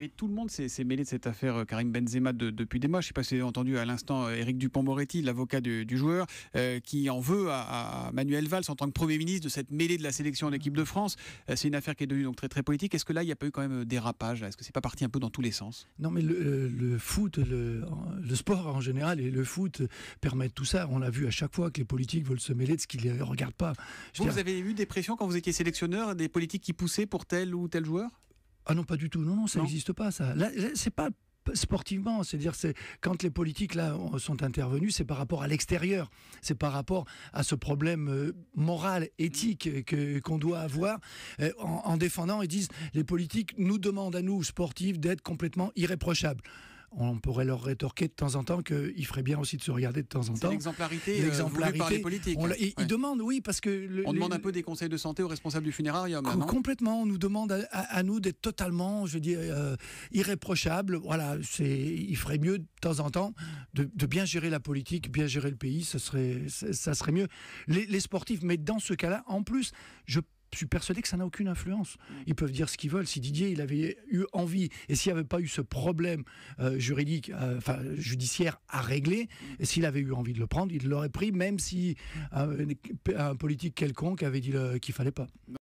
Et tout le monde s'est mêlé de cette affaire Karim Benzema depuis des mois. Je ne sais pas si vous avez entendu à l'instant Éric Dupond-Moretti, l'avocat du joueur, qui en veut à Manuel Valls en tant que Premier ministre de cette mêlée de la sélection en équipe de France. C'est une affaire qui est devenue donc très très politique. Est-ce que là, il n'y a pas eu quand même dérapage? Est-ce que c'est pas parti un peu dans tous les sens? Non, mais le foot, le sport en général et le foot permettent tout ça. On l'a vu à chaque fois que les politiques veulent se mêler de ce qui ne les regarde pas. Vous avez eu des pressions quand vous étiez sélectionneur, des politiques qui poussaient pour tel ou tel joueur? Ah non, pas du tout. Non, ça n'existe pas, ça. Là, c'est pas sportivement, c'est-à-dire quand les politiques là sont intervenus, c'est par rapport à l'extérieur, c'est par rapport à ce problème moral, éthique qu'on doit avoir en défendant. Ils disent, les politiques nous demandent à nous, sportifs, d'être complètement irréprochables. On pourrait leur rétorquer de temps en temps qu'il ferait bien aussi de se regarder de temps en temps. L'exemplarité voulue par les politiques. Ils demandent, oui, parce que... On demande un peu des conseils de santé aux responsables du funérarium. Complètement, on nous demande à nous d'être totalement, je veux dire, irréprochables. Voilà, il ferait mieux de temps en temps de bien gérer la politique, bien gérer le pays, ça serait mieux. Les sportifs, mais dans ce cas-là, en plus, je suis persuadé que ça n'a aucune influence. Ils peuvent dire ce qu'ils veulent. Si Didier il avait eu envie, et s'il n'y avait pas eu ce problème juridique, judiciaire à régler, et s'il avait eu envie de le prendre, il l'aurait pris, même si un politique quelconque avait dit qu'il ne fallait pas.